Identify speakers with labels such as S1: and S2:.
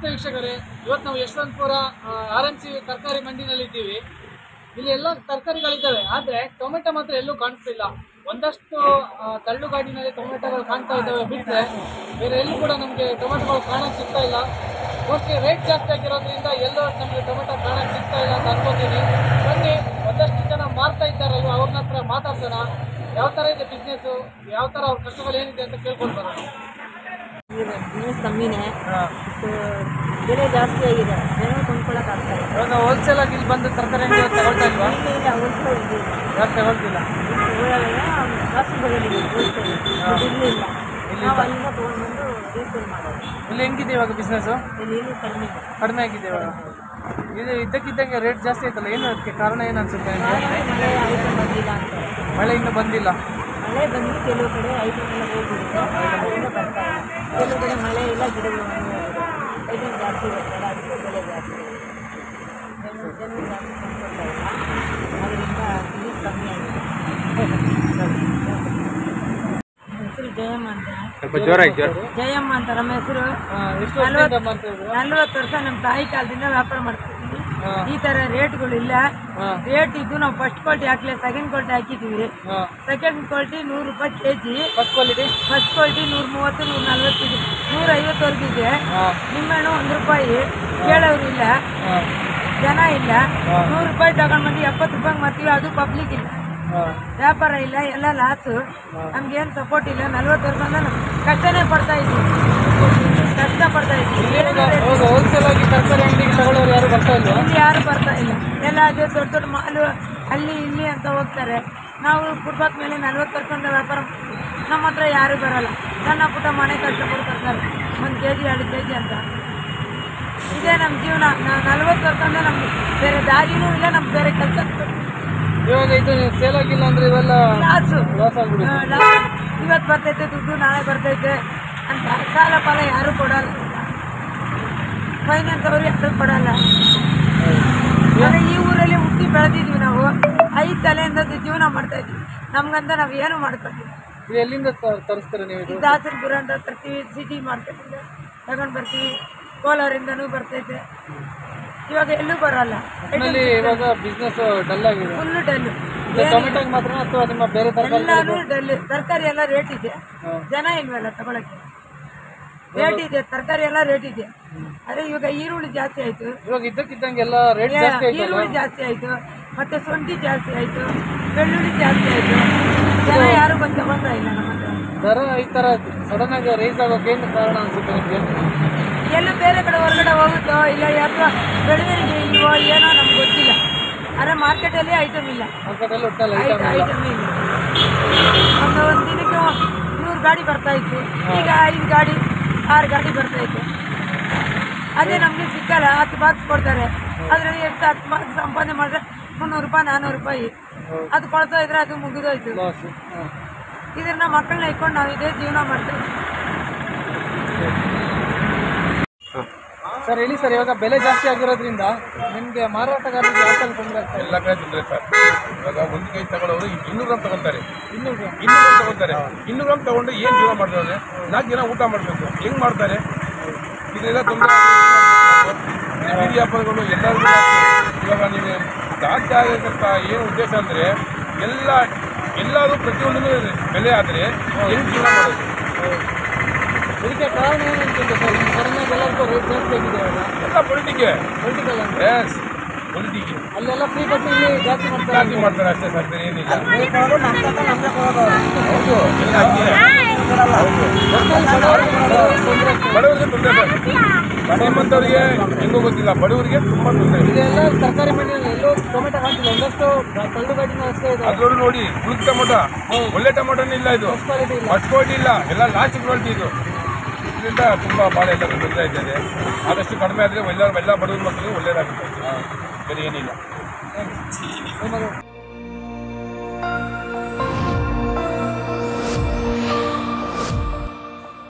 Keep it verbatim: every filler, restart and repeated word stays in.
S1: ನಮಸ್ತೆ ವೀಕ್ಷಕರೇ, ಇವತ್ತು ನಾವು ಯಶವಂತಪುರ ಆರ್ ಎಂ ಸಿ ತರಕಾರಿ ಮಂಡಿನಲ್ಲಿ ಇದ್ದೀವಿ. ಇಲ್ಲಿ ಎಲ್ಲ ತರಕಾರಿಗಳಿದ್ದಾವೆ, ಆದರೆ ಟೊಮೆಟೊ ಮಾತ್ರ ಎಲ್ಲೂ ಕಾಣಿಸ್ತಿಲ್ಲ. ಒಂದಷ್ಟು ತಳ್ಳು ಗಾಡಿನಲ್ಲಿ ಟೊಮೆಟೊಗಳು ಕಾಣ್ತಾ ಇದ್ದಾವೆ ಬಿಟ್ಟರೆ ಬೇರೆ ಎಲ್ಲೂ ಕೂಡ ನಮಗೆ ಟೊಮೆಟೊಗಳು ಕಾಣೋಕ್ಕೆ ಸಿಗ್ತಾ ಇಲ್ಲ. ಮೋಸ್ಟ್ಲಿ ರೇಟ್ ಜಾಸ್ತಿ ಆಗಿರೋದ್ರಿಂದ ಎಲ್ಲೋ ನಮಗೆ ಟೊಮೆಟೊ ಕಾಣೋಕ್ಕೆ ಸಿಗ್ತಾ ಇಲ್ಲ ಅಂತ ಅನ್ಕೋತೀನಿ. ಬನ್ನಿ, ಒಂದಷ್ಟು ಜನ ಮಾರ್ತಾ ಇದ್ದಾರಲ್ವ ಅವ್ರನ್ನ ಹತ್ರ ಮಾತಾಡ್ಸೋಣ. ಯಾವ ಥರ ಇದೆ ಬಿಸ್ನೆಸ್ಸು, ಯಾವ ಥರ ಅವ್ರ ಕಷ್ಟಗಳು ಏನಿದೆ ಅಂತ ಕೇಳ್ಕೊಂಡು ಬರೋಣ.
S2: ಬಿಸ್ನೆಸ್ ಕಮ್ಮಿನೇ, ಬೆಲೆ ಜಾಸ್ತಿ ಆಗಿದೆ, ಜನ ಕೊಂಡ್ಕೊಳ್ಳೋಕೆ ಆಗ್ತಾ ಇಲ್ಲ.
S1: ಇವಾಗ ಹೋಲ್ಸೇಲ್ ಆಗಿ ಇಲ್ಲಿ ಬಂದು ತರಕಾರಿ ಅಂಗಡಿ ತಗೊಳ್ತಾ ಇಲ್ವಾ?
S2: ಇಲ್ಲ, ಹೋಲ್ಸೇಲ್ ಇದೆ,
S1: ಯಾಕೆ ತಗೊಳ್ತಿಲ್ಲ?
S2: ಜಾಸ್ತಿ ಬೆಲೆಯಲ್ಲಿ ಹೋಲ್ಸೇಲ್ ಇರಲಿಲ್ಲ. ನಾವು ಅಲ್ಲಿಂದ ತೊಗೊಂಡ್ಬಂದು ರೀಸೇಲ್ ಮಾಡೋದು.
S1: ಇಲ್ಲಿ ಹೆಂಗಿದೆ ಇವಾಗ ಬಿಸ್ನೆಸ್ಸು?
S2: ಇಲ್ಲಿ ಏನು ಕಡಿಮೆ
S1: ಕಡಿಮೆ ಆಗಿದೆ ಇವಾಗ. ಇದು ಇದ್ದಕ್ಕಿದ್ದಂಗೆ ರೇಟ್ ಜಾಸ್ತಿ ಆಯ್ತಲ್ಲ, ಏನು ಅದಕ್ಕೆ ಕಾರಣ ಏನು ಅನ್ಸುತ್ತೆ?
S2: ಮಳೆ ಐಟಮ್ ಬಂದಿಲ್ಲ ಅಂತ.
S1: ಮಳೆ ಇನ್ನೂ ಬಂದಿಲ್ಲ.
S2: ಮಳೆ ಬಂದು ಕೆಲವು ಕಡೆ ಐಟಮ್ ಎಲ್ಲ ಹೋಗ್ಬಿಡುತ್ತೆ, ಅದರಿಂದ ಬರ್ತಾ ಇಲ್ಲ. ಕೆಲವು ಕಡೆ ಮಳೆ ಇಲ್ಲ, ಗಿಡಗಳು ಐಟಮ್ ಜಾಸ್ತಿ ಬರ್ತಾರೆ, ಅದಕ್ಕೆ ಬೆಲೆ ಜಾಸ್ತಿ. ಜನ ಜನರು ಜಾಸ್ತಿ ಕೊಂಡ್ಕೊಳ್ತಾ ಇಲ್ಲ, ಅದರಿಂದ ಬಿಸ್ನೆಸ್ ಕಮ್ಮಿ ಆಗಿದೆ. ಹೆಸರು ಜಯಮ್ಮ ಅಂತ. ಜಯಮ್ಮ ಅಂತ ನಮ್ಮ ಹೆಸರು. ನಲ್ವತ್ತು ವರ್ಷ ನಮ್ಮ ತಾಯಿ ಕಾಲದಿಂದ ವ್ಯಾಪಾರ ಮಾಡ್ತಿದ್ವಿ. ಈ ತರ ರೇಟ್ಗಳಿಲ್ಲ. ರೇಟ್ ಇದ್ದು ನಾವು ಫಸ್ಟ್ ಕ್ವಾಲಿಟಿ ಹಾಕ್ಲಿ, ಸೆಕೆಂಡ್ ಕ್ವಾಲಿಟಿ ಹಾಕಿದೀವಿ. ಸೆಕೆಂಡ್ ಕ್ವಾಲಿಟಿ ನೂರು ರೂಪಾಯಿ KG, first quality first quality ನೂರ ಮೂವತ್ತು ನೂರ ನಲ್ವತ್ತು ಇದೆ, ನೂರ ಐವತ್ತವರೆಗೂ ಇದೆ. ನಿಮ್ಮೆಣ್ಣು ಒಂದು ರೂಪಾಯಿ ಕೇಳೋರು ಇಲ್ಲ, ಜನ ಇಲ್ಲ. ನೂರು ರೂಪಾಯಿ ತಗೊಂಡ್ ಬಂದು ಎಪ್ಪತ್ತು ರೂಪಾಯಿ ಮಾಡ್ತೀವಿ, ಅದು ಪಬ್ಲಿಕ್ ಇಲ್ಲ, ವ್ಯಾಪಾರ ಇಲ್ಲ, ಎಲ್ಲ ಲಾಸು. ನಮ್ಗೇನು ಸಪೋರ್ಟ್ ಇಲ್ಲ. ನಲ್ವತ್ತು ವರ್ಷದಿಂದ ಕಷ್ಟನೇ ಪಡ್ತಾ ಇದ್ವಿ, ಕಷ್ಟ ಪಡ್ತಾ ಇದ್ವಿ.
S1: ಹೋಲ್ಸೇಲ್ ಆಗಿ ತರಕಾರಿ ಅಂಗಡಿಗೆ ತಗೊಳ್ಳೋರು ಯಾರು ಬರ್ತಾ ಇಲ್ಲ,
S2: ಇಲ್ಲಿ ಯಾರು ಬರ್ತಾ ಇಲ್ಲ. ಎಲ್ಲ ಅದೇ ದೊಡ್ಡ ದೊಡ್ಡ ಮಾಲು ಅಲ್ಲಿ ಇಲ್ಲಿ ಅಂತ ಹೋಗ್ತಾರೆ. ನಾವು ಫುಟ್ಪಾತ್ ಮೇಲೆ ನಲ್ವತ್ತು ವರ್ಷದಿಂದ ವ್ಯಾಪಾರ, ನಮ್ಮ ಹತ್ರ ಯಾರು ಬರಲ್ಲ. ಸಣ್ಣ ಪುಟ್ಟ ಮನೆ ಕಷ್ಟಪಟ್ಟು ಬರ್ತಾರೆ, ಒಂದು ಕೆ ಜಿ ಎರಡು ಕೆ ಜಿ ಅಂತ. ಇದೇ ನಮ್ಮ ಜೀವನ. ನಲ್ವತ್ತು ವರ್ಷದಿಂದ ನಮ್ಗೆ ಬೇರೆ ದಾರಿನೂ ಇಲ್ಲ, ನಮ್ಗೆ ಬೇರೆ ಕೆಲಸ.
S1: ಇವಾಗ ಇದು ಸೇಲ್ ಆಗಿಲ್ಲ ಅಂದ್ರೆ ಇವೆಲ್ಲ
S2: ಲಾಸು,
S1: ಲಾಸ್ ಆಗ್ಬಿಡುತ್ತೆ.
S2: ಇವತ್ತು ಬರ್ತೈತೆ ದುಡ್ಡು, ನಾಳೆ ಬರ್ತೈತೆ ಅಂತ ಸಾಲ ಪಾಲ ಯಾರು ಕೊಡಲ್ಲ, ಫೈನಾನ್ಸ್ ಅವರು ಯಾರು ಕೊಡಲ್ಲ. ಈ ಊರಲ್ಲಿ ಹುಟ್ಟಿ ಬೆಳೆದಿದ್ವಿ ನಾವು, ಐದು ತಲೆಯಿಂದ ಜೀವನ ಮಾಡ್ತಾ ಇದ್ವಿ. ನಮ್ಗಂತ ನಾವು ಏನು ಮಾಡ್ಕೊಂಡಿದ್ವಿ.
S1: ಇದು ಎಲ್ಲಿಂದ ತರಿಸ್ತಾರೆ ನೀವು?
S2: ದಾಸನಪುರ ಅಂತ ತರ್ತೀವಿ, ಸಿಟಿ ಮಾರ್ಕೆಟಿಂದ ತಗೊಂಡು ಬರ್ತೀವಿ, ಕೋಲಾರಿಂದನೂ ಬರ್ತೈತೆ. ಇವಾಗ ಎಲ್ಲೂ ಬರಲ್ಲ.
S1: ಇವಾಗ ಬಿಸ್ನೆಸ್ ಡಲ್ ಆಗಿದೆ,
S2: ಫುಲ್ ಡಲ್.
S1: ಟೊಮೆಟೊ ಮಾತ್ರ ಅಥವಾ ನಿಮ್ಮ ಬೇರೆ
S2: ಎಲ್ಲಾನು ಡಲ್. ತರಕಾರಿ ಎಲ್ಲ ರೇಟ್ ಇದೆ, ಜನ ಇಲ್ವಲ್ಲ ತಗೊಳಕ್ಕೆ. ರೇಟ್ ಇದೆ, ತರಕಾರಿ ಎಲ್ಲ ರೇಟ್ ಇದೆ. ಅದೇ ಇವಾಗ ಈರುಳ್ಳಿ ಜಾಸ್ತಿ ಆಯ್ತು,
S1: ಇವಾಗ ಇದ್ದಕ್ಕಿದ್ದಂಗೆ ಎಲ್ಲ ರೇಟ್ ಜಾಸ್ತಿ ಆಯ್ತು.
S2: ಈರುಳ್ಳಿ ಜಾಸ್ತಿ ಆಯ್ತು, ಮತ್ತೆ ಶುಂಠಿ ಜಾಸ್ತಿ ಆಯ್ತು, ಬೆಳ್ಳುಳ್ಳಿ ಜಾಸ್ತಿ ಆಯ್ತು. ಜನ ಯಾರು ಬಂದು ತಗೊಂಡ್ರ ಇಲ್ಲ. ನಮ್ಮ ಹತ್ರ
S1: ದರ ಈ ತರ ಸಡನ್ ಆಗಿ ರೈಸ್ ಆಗೋಕೆ ಏನು ಕಾರಣ ಅನ್ಸುತ್ತೆ ನಿಮ್ಗೆ?
S2: ಎಲ್ಲೂ ಬೇರೆ ಕಡೆ ಹೊರಗಡೆ ಹೋಗುತ್ತೋ ಇಲ್ಲ, ಅಥವಾ ಬೆಳೆಗಳಿಗೆ ಇಲ್ವೋ ಏನೋ ನಮ್ಗೆ ಗೊತ್ತಿಲ್ಲ. ಆದರೆ ಮಾರ್ಕೆಟಲ್ಲಿ ಐಟಮ್ ಇಲ್ಲ, ಐಟಮ್ ಇಲ್ಲ. ಒಂದು ಒಂದು ದಿನಕ್ಕೆ ನೂರು ಗಾಡಿ ಬರ್ತಾ ಇತ್ತು, ಈಗ ಐದು ಗಾಡಿ ಆರು ಗಾಡಿ ಬರ್ತಾ ಇತ್ತು. ಅದೇ ನಮಗೆ ಸಿಕ್ಕಲ್ಲ. ಹತ್ತು ಬಾಕ್ಸ್ ಕೊಡ್ತಾರೆ, ಅದರಲ್ಲಿ ಎಷ್ಟು ಹತ್ತು ಬಾಕ್ಸ್ ಸಂಪಾದನೆ ಮಾಡಿದ್ರೆ ಮುನ್ನೂರು ರೂಪಾಯಿ ನಾನ್ನೂರು ರೂಪಾಯಿ ಅದು ಕೊಡ್ತಾ ಇದ್ರೆ ಅದು ಮುಗಿದೋಯ್ತು. ಇದನ್ನ ಮಕ್ಕಳನ್ನ ಇಟ್ಕೊಂಡು ನಾವು ಇದೇ ಜೀವನ ಮಾಡ್ತೇವೆ.
S1: ಸರ್ ಹೇಳಿ ಸರ್, ಇವಾಗ ಬೆಲೆ ಜಾಸ್ತಿ ಆಗಿರೋದ್ರಿಂದ ನಿಮಗೆ ಮಾರಾಟಗಾರರಿಗೆ ಯಾವ ಥರ ತೊಂದರೆ ಆಗ್ತಾ ಇಲ್ಲ?
S3: ಎಲ್ಲ ಕಡೆ ತೊಂದರೆ ಸರ್. ಇವಾಗ ಒಂದು ಕೆಜಿ ತಗೊಳ್ಳೋರು ಇನ್ನೂರು ಗ್ರಾಮ್ ತಗೊಳ್ತಾರೆ, ಇನ್ನೂರು ಗ್ರಾಮ್ ಇನ್ನೂರು ಗ್ರಾಮ್ ತಗೊಳ್ತಾರೆ. ಇನ್ನೂರು ಗ್ರಾಮ್ ತಗೊಂಡು ಏನು ಜೀವನ ಮಾಡ್ತಾರೆ? ನಾಲ್ಕು ಜನ ಊಟ ಮಾಡಬೇಕು, ಹೆಂಗೆ ಮಾಡ್ತಾರೆ? ಇದೆಲ್ಲ ತೊಂದರೆ. ಬೀದಿ ವ್ಯಾಪಾರಗಳು ಎಲ್ಲರಿಗೂ ಇವಾಗ ನೀವು ಜಾಸ್ತಿ ಆಗಬೇಕಂತ ಏನು ಉದ್ದೇಶ ಅಂದರೆ ಎಲ್ಲ ಎಲ್ಲರೂ ಪ್ರತಿಯೊಂದೂ ಬೆಲೆ ಆದರೆ ಹೆಂಗೆ ಜೀವನ ಮಾಡೋದು?
S1: ಇದಕ್ಕೆ ಕಾರಣ ಏನಂತಿದೆ ಸರ್? ಸಡನ್ನಾಗಿ ಎಲ್ಲರಿಗೂ ರೇಟ್ ಜಾಸ್ತಿ ಆಗಿದೆ.
S3: ಎಲ್ಲ ಪೊಲಿಟಿಕೆ
S1: ಪೊಲಿಟಿಕಲ್ ಅಂತ
S3: ಎಸ್ ಪೊಲಿಟಿಕೆ
S1: ಅಲ್ಲೆಲ್ಲ ಫ್ರೀ ಕೊಟ್ಟು ಇಲ್ಲಿ ಜಾಸ್ತಿ ಮಾಡ್ತಾರೆ,
S3: ಜಾಸ್ತಿ ಮಾಡ್ತಾರೆ ಅಷ್ಟೇ ಸರ್, ಬೇರೆ ಏನಿಲ್ಲ. ಹೌದು, ಎಲ್ಲ ಬಡವರಿಗೆ ತೊಂದರೆ ಸರ್. ಶ್ರೀಮಂತವರಿಗೆ ಹೆಂಗೋ ಗೊತ್ತಿಲ್ಲ, ಬಡವರಿಗೆ ತುಂಬ ತೊಂದರೆ.
S1: ಇದೆಲ್ಲ ತರಕಾರಿ ಮಂಡಿಯಲ್ಲಿ ಎಲ್ಲೋ ಟೊಮೆಟೊ ಹಾಕಿಲ್ಲ, ಒಂದಷ್ಟು ತಳ್ಳು ಗಾಡಿನ ಅಷ್ಟೇ ಇದೆ.
S3: ಅದ್ರಲ್ಲೂ ನೋಡಿ ಉಳಿದ ಟೊಮೊಟೊ, ಒಳ್ಳೆ ಟೊಮೊಟೊನೇ ಇಲ್ಲ, ಇದು ಫಸ್ಟ್ ಕ್ವಾಲಿಟಿ ಇಲ್ಲ, ಎಲ್ಲ ಲಾಸ್ಟ್ ಕ್ವಾಲಿಟಿ ಇದು. ಇದರಿಂದ ತುಂಬ ಭಾಳ ಎಲ್ಲ ತೊಂದರೆ ಇದ್ದಾರೆ. ಆದಷ್ಟು ಕಡಿಮೆ ಆದರೆ ಎಲ್ಲ ಎಲ್ಲ ಬಡವ್ರ ಮಕ್ಕಳಿಗೆ ಒಳ್ಳೆಯದಾಗುತ್ತೆ, ಬೇರೆ ಏನಿಲ್ಲ.